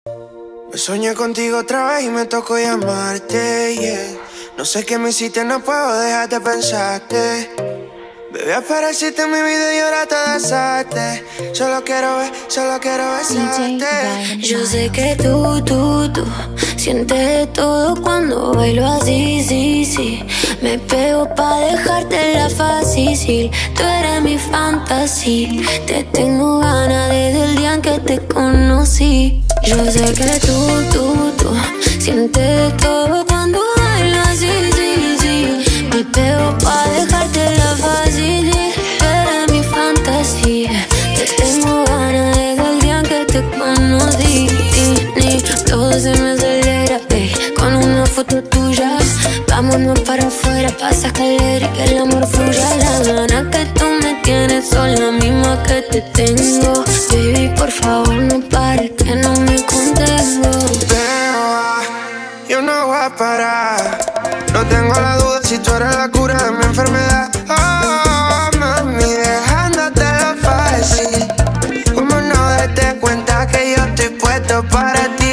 Me soñé contigo otra vez y me tocó llamarte, yeah. No sé qué me hiciste, no puedo dejar de pensarte. Bebé, apareciste en mi vida y ahora te besaste. Solo quiero besarte. Yo sé que tú sientes todo cuando bailo así, sí. Me pego pa' dejártela fácil. Tú eres mi fantasía. Te tengo ganas desde el día en que te conocí. Yo sé que tú sientes todo cuando bailo así, sí. Me pego pa' dejártela fácil. Tú eres mi fantasía. Te tengo ganas desde el día en que te conocí. Todo se me acelera, con una foto tuya. Vámonos para afuera, pasa escalera y que el amor fluya. La gana que tú me tienes son las mismas que te tengo. Baby, por favor no pares, que no me contengo. Pero yo no voy a parar. No tengo la duda si tú eres la cura de mi enfermedad. Oh, mami, dejándotelo fácil. Como no darte cuenta que yo estoy puesto para ti.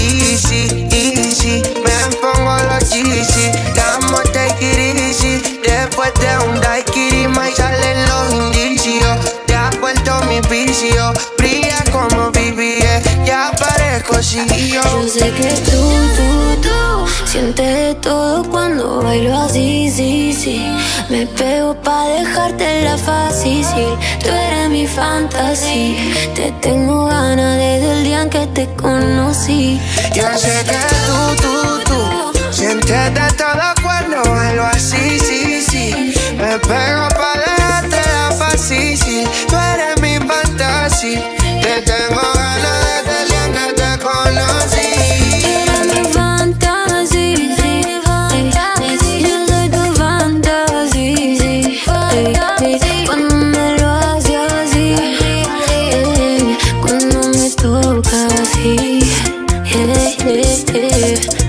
Easy, me pongo los Yeezy. Vamos, take it easy. Después de un daiquiri, más salen los indicios. Te has vuelto mi vicio. Brilla como BBS, ya parezco CEO. Yo sé que tú sientes todo cuando bailo así, sí. Me pego pa' dejártela fácil. Tú eres mi fantasía. Te tengo ganas desde el día en que te conocí. Yo sé que tú sientes de todo cuando bailo así, sí. Me pego pa' dejártela fácil. Tú eres mi fantasía. Te tengo ganas desde el día en que te conocí. Eres mi fantasía, sí. Yo soy tu fantasía, sí. Cuando me lo haces así, cuando me tocas así,